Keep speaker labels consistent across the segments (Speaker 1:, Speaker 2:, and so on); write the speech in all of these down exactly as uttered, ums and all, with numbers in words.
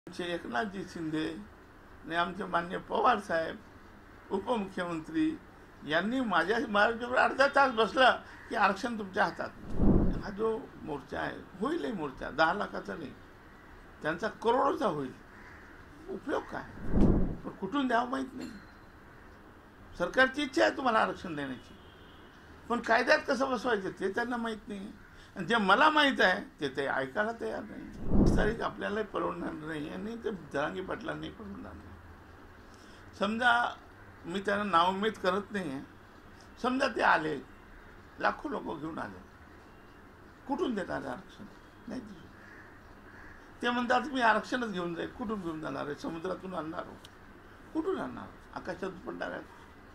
Speaker 1: आमचे एकनाथजी शिंदे आणि आमचे मान्य पवार साहेब उपमुख्यमंत्री यांनी माझ्या माझ्यावर अर्धा तास बसला की आरक्षण तुमच्या हातात. हा जो मोर्चा आहे होईलही मोर्चा दहा लाखाचा नाही, त्यांचा करोडोचा होईल. उपयोग काय? पण कुठून द्यावं माहीत नाही. सरकारची इच्छा आहे तुम्हाला आरक्षण देण्याची, पण कायद्यात कसं बसवायचं ते त्यांना माहीत नाही. आणि जे मला माहीत आहे ते ते ऐकायला तयार नाही. तारीख आपल्याला परवडणार नाही आणि ते जरांगी पाटलांनी परवडणार नाही. समजा मी त्यांना नाउमेद करत नाही आहे, समजा ते आले, लाखो लोक घेऊन आले, कुठून देणार आरक्षण? नाही. ते म्हणतात मी आरक्षणच घेऊन जाईल. कुठून घेऊन जाणार आहे? समुद्रातून आणणार? कुठून आणणार? आकाशात पडणार आहे?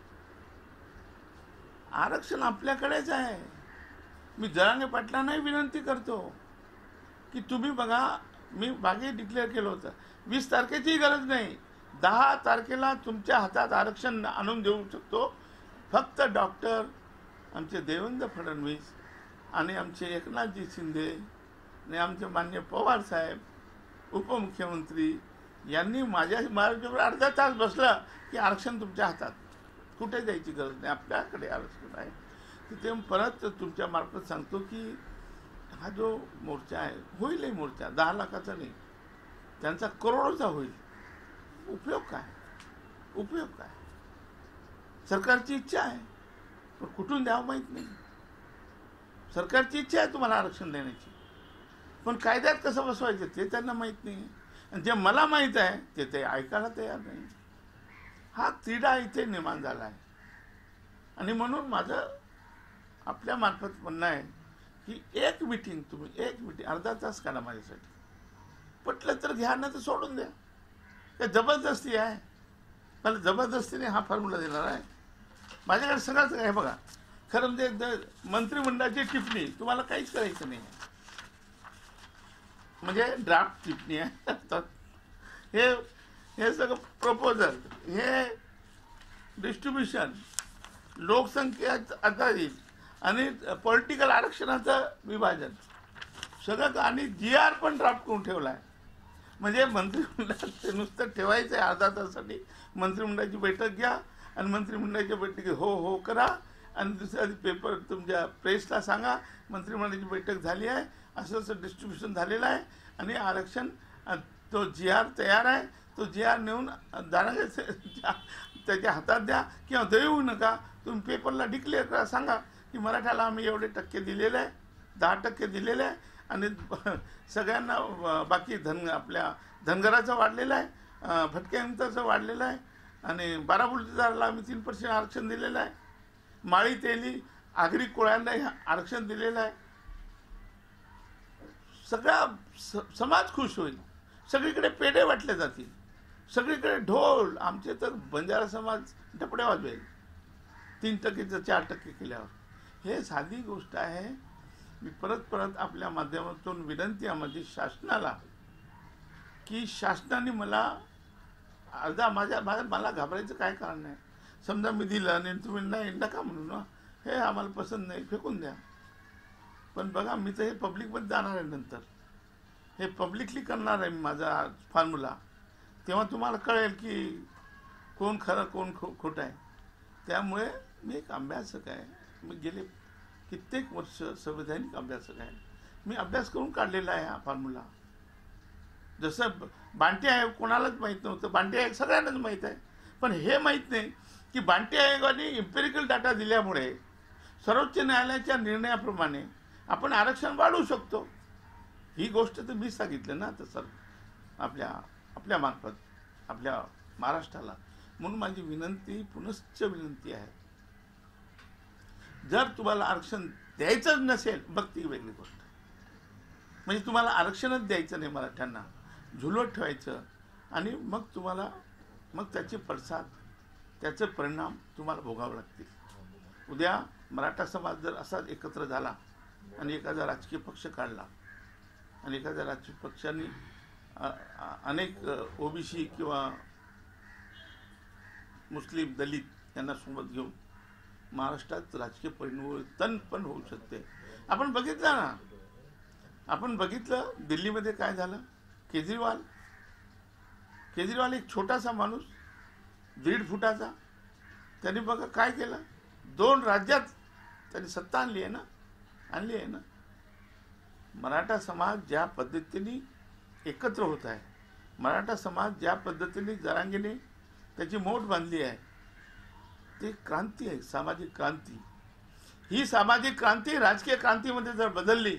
Speaker 1: आरक्षण आपल्याकडेच आहे. मी जरांगे पाटलांनाही विनंती करतो की तुम्ही बघा, मी मागे डिक्लेअर केलं होतं वीस तारखेची गरज नाही, दहा तारखेला तुमच्या हातात आरक्षण आणून देऊ शकतो. फक्त डॉक्टर आमचे देवेंद्र फडणवीस आणि आमचे एकनाथजी शिंदे आणि आमचे मान्य पवार साहेब उपमुख्यमंत्री यांनी माझ्या माझ्यावर अर्धा तास बसला की आरक्षण तुमच्या हातात, कुठे द्यायची गरज नाही, आपल्याकडे आरक्षण आहे. तिथे परत तुमच्या मार्फत सांगतो की हा जो मोर्चा आहे होईलही मोर्चा दहा लाखाचा नाही, त्यांचा करोडोचा होईल. उपयोग काय? उपयोग काय? सरकारची इच्छा आहे, पण कुठून द्यावं माहीत नाही. सरकारची इच्छा आहे तुम्हाला आरक्षण देण्याची, पण कायद्यात कसं बसवायचं ते त्यांना माहीत नाही. आणि जे मला माहीत आहे ते ते ऐकायला तयार नाही. हा तिढा इथे निर्माण झाला आहे. आणि म्हणून माझं आपल्या मार्फत म्हणणं आहे की एक मिटिंग तुम्ही एक मिटिंग अर्धा तास काढा माझ्यासाठी. पटलं तर घ्या, ना तर सोडून द्या. काय जबरदस्ती आहे? मला जबरदस्तीने हा फॉर्म्युला देणार आहे? माझ्याकडे सगळंच आहे. बघा, खरं म्हणजे मंत्रिमंडळाची टिप्पणी तुम्हाला काहीच करायचं नाही, म्हणजे ड्राफ्ट टिप्पणी आहे. हे हे सगळं प्रपोजल, हे डिस्ट्रीब्युशन, लोकसंख्या आधारित आणि पॉलिटिकल आरक्षणाचं विभाजन सगळं, आणि जी आर पण ड्राफ्ट करून ठेवला आहे. म्हणजे मंत्रिमंडळात ते नुसतं ठेवायचं आहे अर्धा तासासाठी. मंत्रिमंडळाची बैठक घ्या आणि मंत्रिमंडळाच्या बैठकीत हो हो करा आणि दुसऱ्या पेपर तुमच्या प्रेसला सांगा मंत्रिमंडळाची बैठक झाली आहे, असं असं डिस्ट्रीब्युशन झालेलं आहे आणि आरक्षण तो जी आर तयार आहे, तो जी आर नेऊन दारांगे त्याच्या हातात द्या किंवा देऊ नका. तुम्ही पेपरला डिक्लेअर करा, सांगा की मराठ्याला आम्ही एवढे टक्के दिलेले आहे, दहा टक्के दिलेले आहे आणि सगळ्यांना बाकी धन आपल्या धनगराचं वाढलेलं आहे, भटक्यांचं वाढलेलं आहे आणि बाराबुलतीदाराला आम्ही तीन पर्सेंट आरक्षण दिलेलं आहे, माळी तेली आगरी कोळ्यांना आरक्षण दिलेलं आहे. सगळा स समाज खुश होईल. सगळीकडे पेढे वाटले जातील, सगळीकडे ढोल. आमचे तर बंजारा समाज डपड्या वाजवेल तीन टक्केचं चार टक्के केल्यावर. हे साधी गोष्ट आहे. मी परत परत आपल्या माध्यमातून विनंती आहे माझी शासनाला की शासनाने मला अर्धा माझ्या माझ्या मला घाबरायचं काय कारण नाही. समजा मी दिलं आणि तुम्ही नाही नका म्हणू ना, हे आम्हाला पसंत नाही, फेकून द्या. पण बघा, मी तर हे पब्लिकमध्ये जाणार आहे, नंतर हे पब्लिकली करणार आहे मी माझा फॉर्म्युला. तेव्हा तुम्हाला कळेल की कोण खरं कोण खो खोटं आहे. त्यामुळे मी एक अभ्यासक आहे. मी गेले कित्येक वर्ष संवैधानिक अभ्यासक आहे. मी अभ्यास करून काढलेला आहे हा फॉर्म्युला. जसं बांटी आयोग कोणालाच माहीत नव्हतं, बांटी आयोग सगळ्यांनाच माहीत आहे. पण हे माहीत नाही की बांटी आयोगाने इम्पेरिकल डाटा दिल्यामुळे सर्वोच्च न्यायालयाच्या निर्णयाप्रमाणे आपण आरक्षण वाढवू शकतो. ही गोष्ट तर मी सांगितलं ना, तर सर आपल्या आपल्या मार्फत आपल्या महाराष्ट्राला. म्हणून माझी विनंती, पुनश्च विनंती आहे, जर तुम्हाला आरक्षण द्यायचंच नसेल मग ती वेगळी गोष्ट. म्हणजे तुम्हाला आरक्षणच द्यायचं नाही, मराठ्यांना झुलवत ठेवायचं आणि मग तुम्हाला मग त्याचे पडसाद, त्याचे परिणाम तुम्हाला भोगावे लागतील. उद्या मराठा समाज जर असाच एकत्र झाला आणि एखादा राजकीय पक्ष काढला आणि एखाद्या राजकीय पक्षांनी अनेक ओबीसी किंवा मुस्लिम दलित यांना सोबत घेऊन महाराष्ट्रात राजकीय परिवर्तन पण होऊ शकते. आपण बघितलं ना, आपण बघितलं दिल्लीमध्ये काय झालं. केजरीवाल केजरीवाल एक छोटासा माणूस, दीड फुटाचा, त्यांनी बघा काय केलं, दोन राज्यात त्यांनी सत्ता आणली आहे ना, आणली आहे ना. मराठा समाज ज्या पद्धतीने एकत्र होत आहे, मराठा समाज ज्या पद्धतीने जरांगीने त्याची मोठ बांधली आहे, ते क्रांती आहे, सामाजिक क्रांती. ही सामाजिक क्रांती राजकीय क्रांतीमध्ये जर बदलली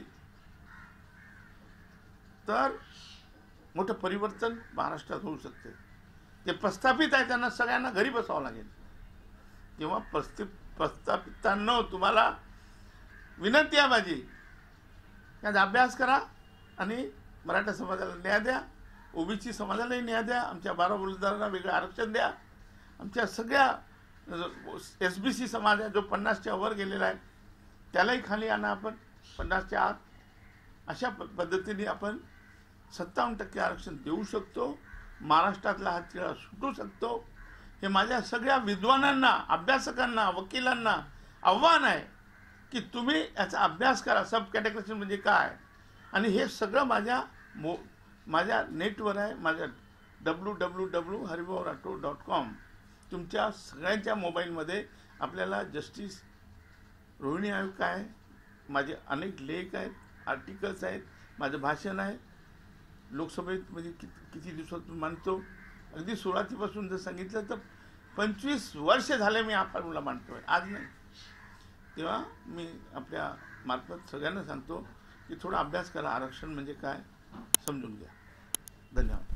Speaker 1: तर मोठं परिवर्तन महाराष्ट्रात होऊ शकते. ते प्रस्थापित आहे, त्यांना सगळ्यांना घरी बसावं लागेल. तेव्हा प्रस्थि प्रस्थापितांनो, तुम्हाला विनंती आहे माझी, याचा अभ्यास करा आणि मराठा समाजाला न्याय द्या, ओबीसी समाजालाही न्याय द्या, आमच्या बारा बलुतेदारांना वेगळं आरक्षण द्या, आमच्या सगळ्या एस बी सी समाज आहे जो पन्नासच्या वर गेलेला आहे त्यालाही खाली आणा आपण, पन्नासच्या आत. अशा पद्धतीने आपण सत्तावन्न टक्के आरक्षण देऊ शकतो, महाराष्ट्रातला हा तिळा सुटू शकतो. हे माझ्या सगळ्या विद्वानांना, अभ्यासकांना, वकिलांना आव्हान आहे की तुम्ही याचा अभ्यास करा, सब कॅटेगरायझेशन म्हणजे काय. आणि हे सगळं माझ्या मो माझ्या नेटवर आहे, माझ्या W W W Haribhau Rathod dot com. तुमच्या सगळ्यांच्या मोबाईलमध्ये आपल्याला जस्टिस रोहिणी आयोग काय आहे, माझे अनेक लेख आहेत, आर्टिकल्स आहेत, माझं भाषण आहे लोकसभेत, म्हणजे किती किती दिवसातून मांडतो. अगदी सुरुवातीपासून जर सांगितलं तर पंचवीस वर्ष झाले मी हा फॉर्म्युला मांडतोय, आज नाही. तेव्हा मी आपल्या मार्फत सगळ्यांना सांगतो की थोडा अभ्यास करा, आरक्षण म्हणजे काय समजून घ्या. धन्यवाद.